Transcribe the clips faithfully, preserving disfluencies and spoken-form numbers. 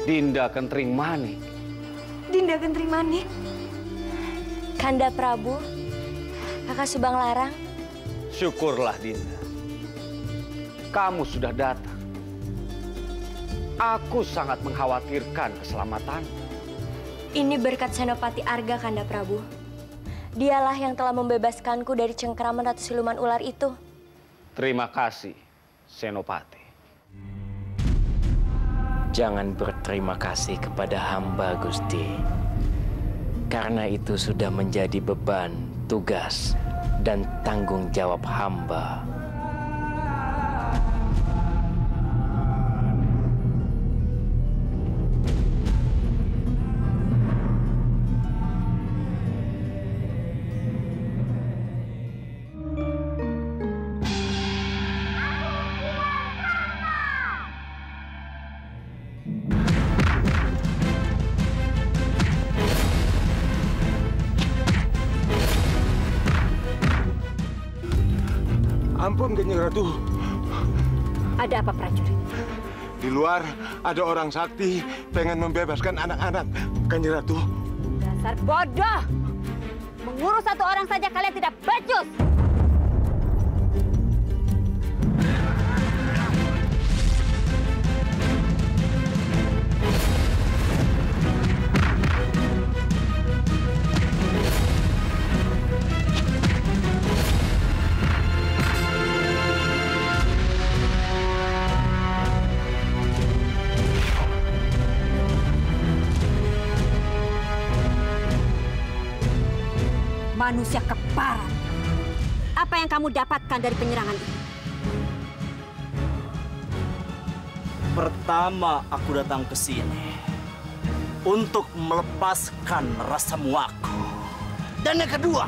Dinda Kentring Manik. Dinda Kentring Manik? Kanda Prabu, Kakak Subanglarang. Syukurlah Dinda, kamu sudah datang. Aku sangat mengkhawatirkan keselamatanmu. Ini berkat Senopati Arga, Kanda Prabu. Dialah yang telah membebaskanku dari cengkeraman Ratu Siluman Ular itu. Terima kasih, Senopati. Jangan berterima kasih kepada hamba, Gusti. Karena itu sudah menjadi beban, tugas, dan tanggung jawab hamba. Ampun, Kanjeng Ratu. Ada apa, prajurit? Di luar ada orang sakti pengen membebaskan anak-anak, Kanjeng Ratu. Dasar bodoh! Mengurus satu orang saja kalian tidak becus! Manusia keparat. Apa yang kamu dapatkan dari penyerangan ini? Pertama, aku datang ke sini untuk melepaskan rasa muakku. Dan yang kedua,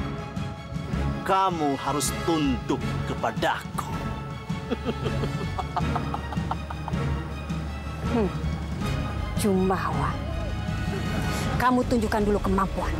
kamu harus tunduk kepadaku. hmm. Jumawa, kamu tunjukkan dulu kemampuan.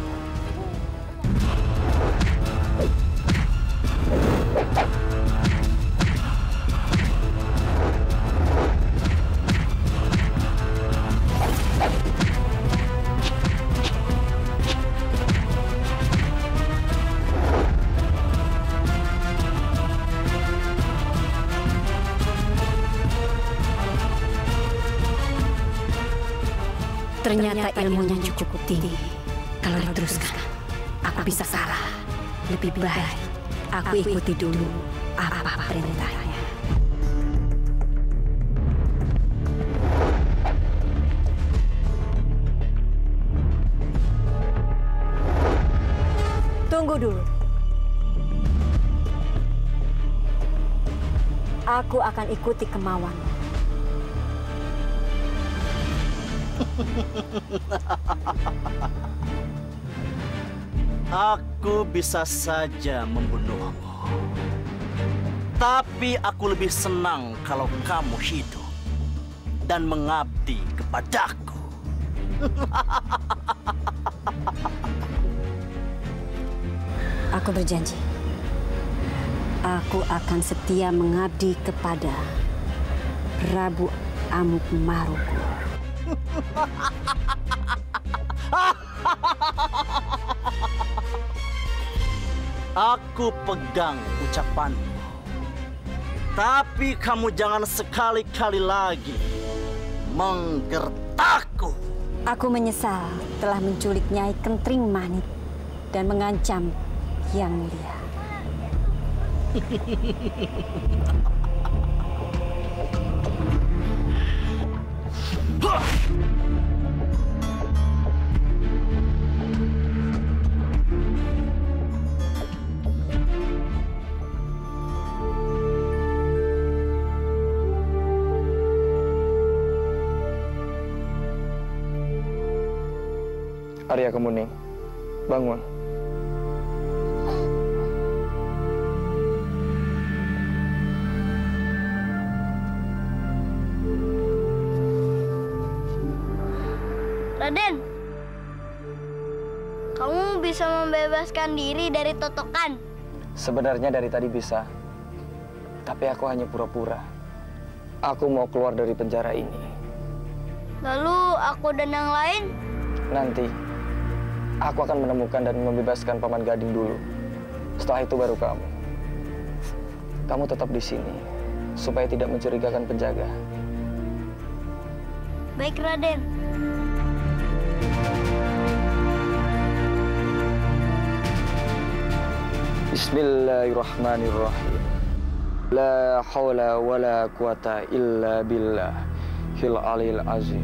Ternyata ilmunya cukup tinggi. Kalau diteruskan, aku bisa salah. Lebih baik aku ikuti dulu apa perintahnya. Tunggu dulu. Aku akan ikuti kemauanmu. Aku bisa saja membunuhmu. Tapi aku lebih senang kalau kamu hidup dan mengabdi kepadaku. Aku berjanji. Aku akan setia mengabdi kepada Prabu Amukmarugun. Aku pegang ucapanmu. Tapi kamu jangan sekali-kali lagi menggertakku. Aku menyesal telah menculik Nyai Kentring Manik dan mengancam Yang Mulia. Arya Kemuning, bangun. Raden, kamu bisa membebaskan diri dari totokan. Sebenarnya dari tadi bisa, tapi aku hanya pura-pura. Aku mau keluar dari penjara ini. Lalu aku dan yang lain? Nanti, aku akan menemukan dan membebaskan Paman Gading dulu. Setelah itu baru kamu. Kamu tetap di sini, supaya tidak mencurigakan penjaga. Baik, Raden. Bismillahirrahmanirrahim. La haula wa la quwata illa billahil aliyil azim.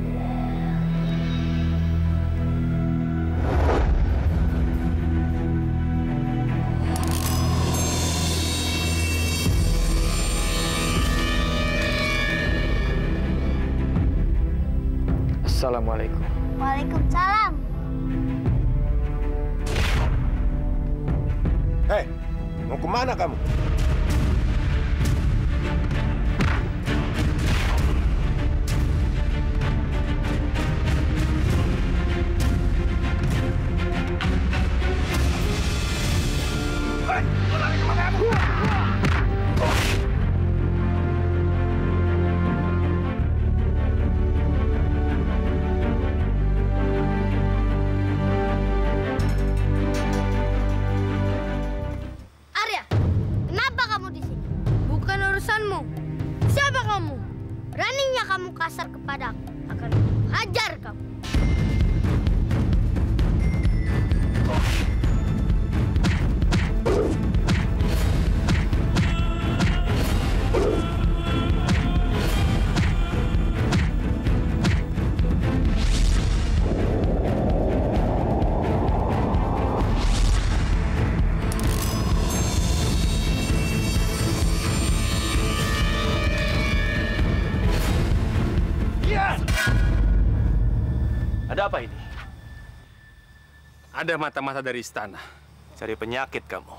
Assalamualaikum. Waalaikumsalam. Hei, mau kemana kamu? Kasar kepadaku, akan hajar kamu. Ada apa ini? Ada mata-mata dari istana. Cari penyakit kamu.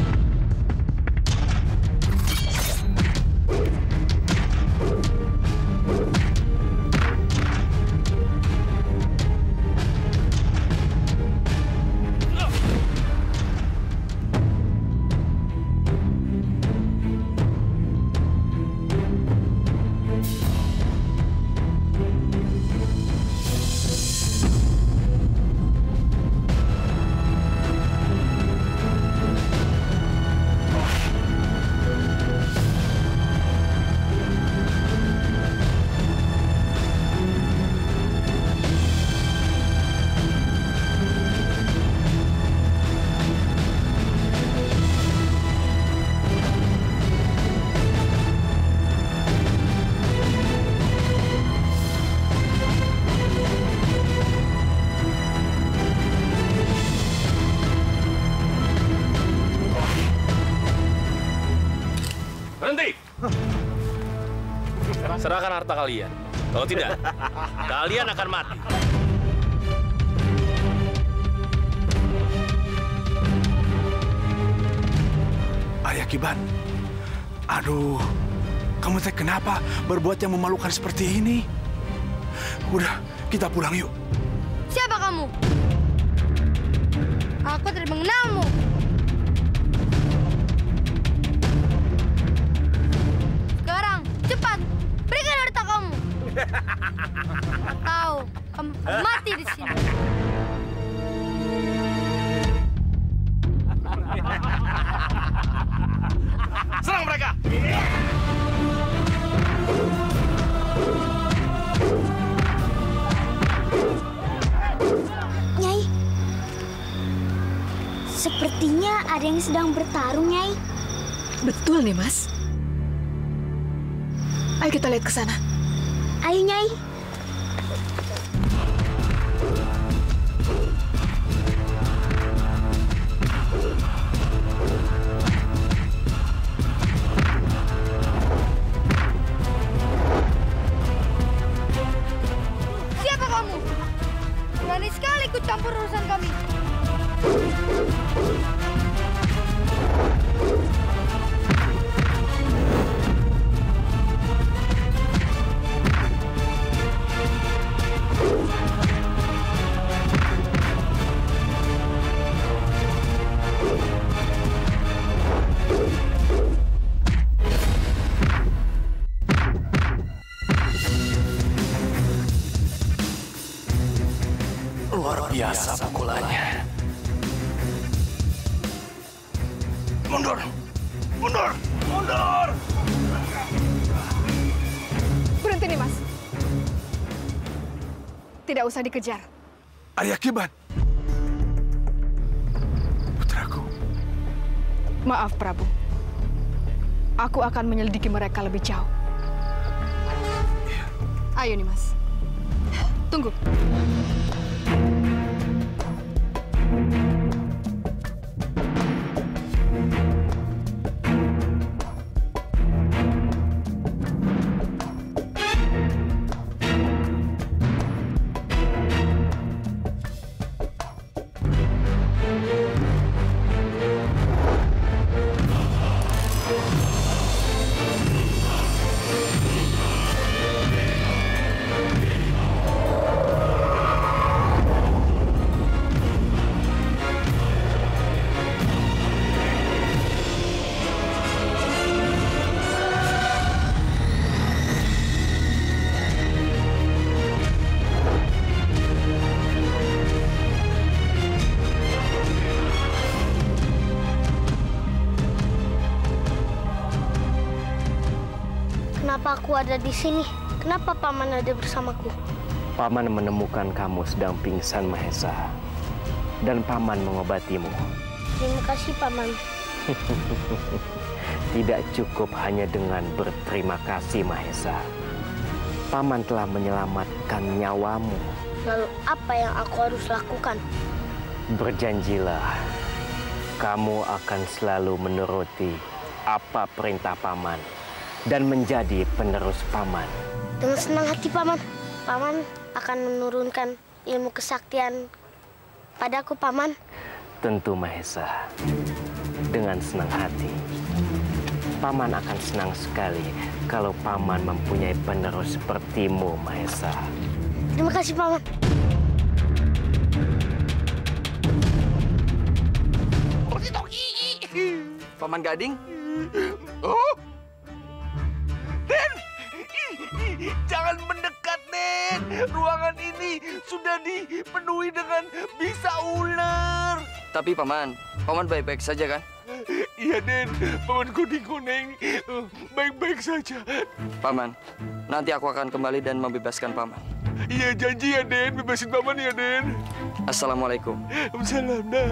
Berhenti! Serahkan harta kalian. Kalau tidak, kalian akan mati. Arya Kiban, aduh, kamu teh kenapa berbuat yang memalukan seperti ini? Udah, kita pulang yuk. Siapa kamu? Aku tidak mengenalmu. Sekarang, cepat, berikan harta kamu. Atau kamu mati di sini. Serang mereka! Nyai, sepertinya ada yang sedang bertarung, Nyai. Betul nih, Mas. Ayo kita lihat ke sana. Ayo, Nyai. Siapa kamu? Berani sekali ikut campur urusan kami. rasa pukulannya. Mundur! Mundur! Mundur! Berhenti nih, Mas. Tidak usah dikejar. Arya Kiban. Putraku. Maaf, Prabu. Aku akan menyelidiki mereka lebih jauh. Ayo nih, Mas. Tunggu. Kenapa aku ada di sini? Kenapa Paman ada bersamaku? Paman menemukan kamu sedang pingsan, Mahesa. Dan Paman mengobatimu. Terima kasih, Paman. Tidak cukup hanya dengan berterima kasih, Mahesa. Paman telah menyelamatkan nyawamu. Lalu apa yang aku harus lakukan? Berjanjilah, kamu akan selalu menuruti apa perintah Paman dan menjadi penerus Paman. Dengan senang hati, Paman. Paman akan menurunkan ilmu kesaktian padaku, Paman. Tentu, Mahesa. Dengan senang hati. Paman akan senang sekali kalau Paman mempunyai penerus sepertimu, Mahesa. Terima kasih, Paman. Paman Gading? Oh! Den! Jangan mendekat, Den! Ruangan ini sudah dipenuhi dengan bisa ular. Tapi Paman, Paman baik-baik saja kan? Iya, Den. Paman kuning-kuning baik-baik saja. Paman, nanti aku akan kembali dan membebaskan Paman. Iya, janji ya, Den. Bebasin Paman ya, Den. Assalamualaikum. Salam, nah.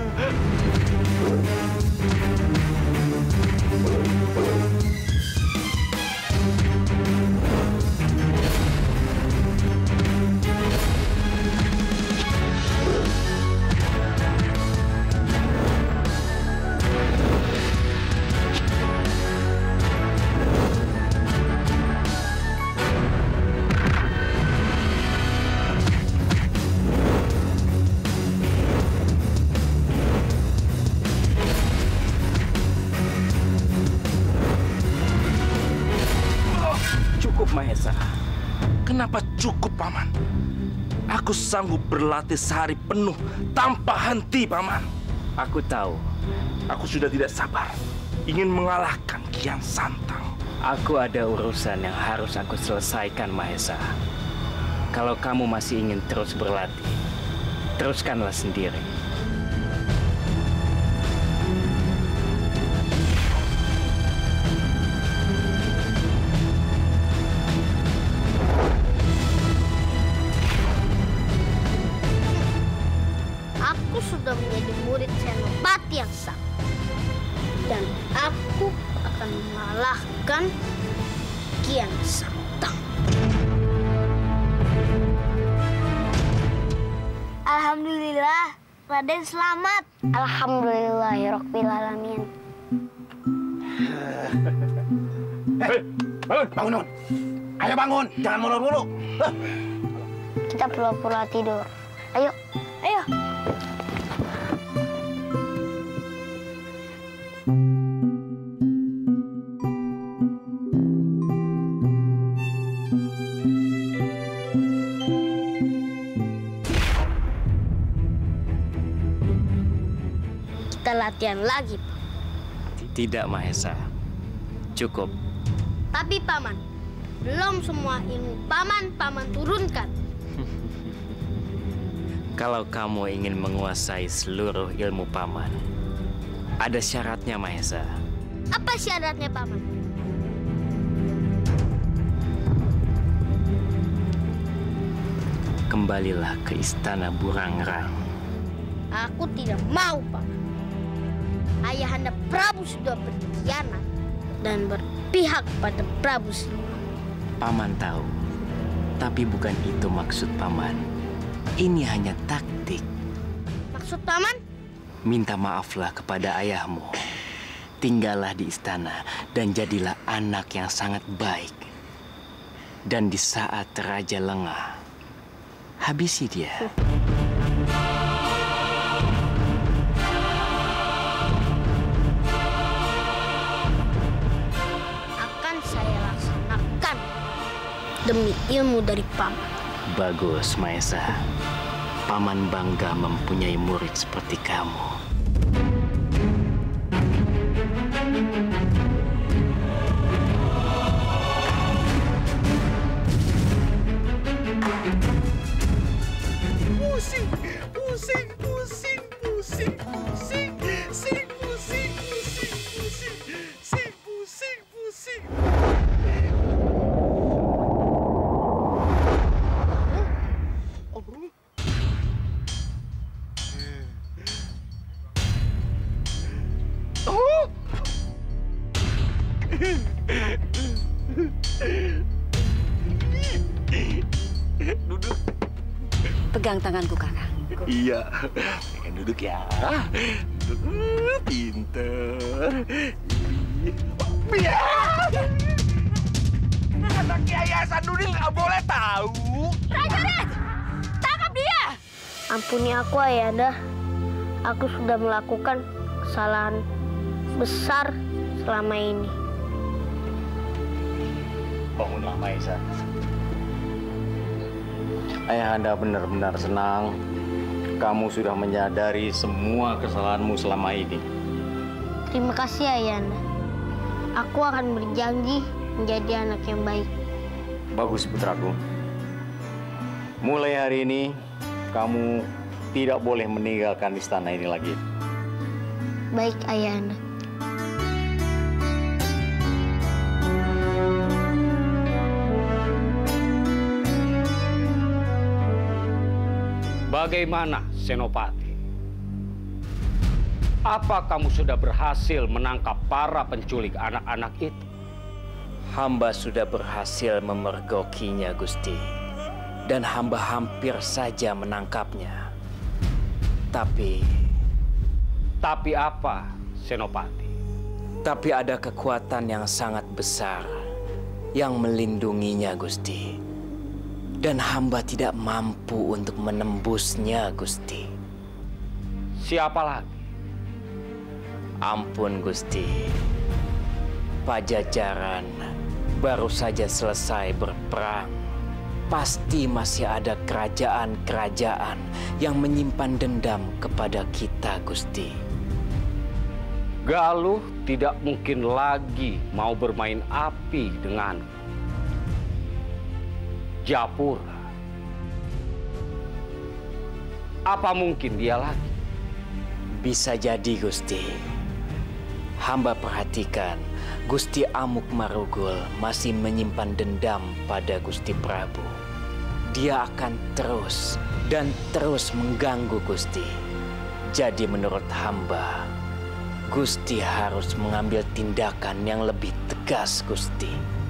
Mahesa, kenapa cukup, Paman? Aku sanggup berlatih sehari penuh tanpa henti, Paman. Aku tahu. Aku sudah tidak sabar ingin mengalahkan Kian Santang. Aku ada urusan yang harus aku selesaikan, Mahesa. Kalau kamu masih ingin terus berlatih, teruskanlah sendiri. Sudah menjadi murid Senopati yang sakti, dan aku akan mengalahkan Kian Santang. Alhamdulillah, Raden selamat. Alhamdulillahirabbil alamin. Hei, bangun, bangun, bangun. Ayo bangun, jangan molor mulu. Kita pura-pura tidur. Ayo, ayo. Kita latihan lagi, Pak. Tidak, Mahesa. Cukup. Tapi, Paman, belum semua ilmu Paman, Paman turunkan. Kalau kamu ingin menguasai seluruh ilmu Paman, ada syaratnya, Mahesa. Apa syaratnya, Paman? Kembalilah ke istana Burangrang. Aku tidak mau, Paman. Ayahanda Prabu sudah berkhianat dan berpihak pada Prabu Siliwangi. Paman tahu, tapi bukan itu maksud Paman. Ini hanya taktik. Maksud Paman? Minta maaflah kepada ayahmu. Tinggallah di istana dan jadilah anak yang sangat baik. Dan di saat raja lengah, habisi dia. Akan saya laksanakan demi ilmu dari Paman. Bagus, Mahesa. Paman bangga mempunyai murid seperti kamu. Pusing, pusing, pusing, pusing, pusing, sing, pusing, pusing, pusing, sing, pusing, pusing. Oh. Duduk. Pegang tanganku, Kakak. Iya, pengen duduk ya. Duduk, pinter. Iya. Anak Kiai Hasanuddin nggak boleh tahu. Prajurit, tangkap dia! Ampuni aku, Ayahanda. Aku sudah melakukan kesalahan besar selama ini. Bangunlah, Mahesa. Ayahanda benar-benar senang kamu sudah menyadari semua kesalahanmu selama ini. Terima kasih, Ayahanda. Aku akan berjanji menjadi anak yang baik. Bagus, putraku. Mulai hari ini, kamu tidak boleh meninggalkan istana ini lagi. Baik, Ayahanda. Bagaimana, Senopati? Apa kamu sudah berhasil menangkap para penculik anak-anak itu? Hamba sudah berhasil memergokinya, Gusti. Dan hamba hampir saja menangkapnya. Tapi... Tapi apa, Senopati? Tapi ada kekuatan yang sangat besar yang melindunginya, Gusti. Dan hamba tidak mampu untuk menembusnya, Gusti. Siapa lagi? Ampun, Gusti. Pajajaran baru saja selesai berperang. Pasti masih ada kerajaan-kerajaan yang menyimpan dendam kepada kita, Gusti. Galuh tidak mungkin lagi mau bermain api denganku. Japura. Apa mungkin dia lagi? Bisa jadi, Gusti. Hamba perhatikan Gusti Amuk Marugul masih menyimpan dendam pada Gusti Prabu. Dia akan terus dan terus mengganggu Gusti. Jadi menurut hamba, Gusti harus mengambil tindakan yang lebih tegas, Gusti.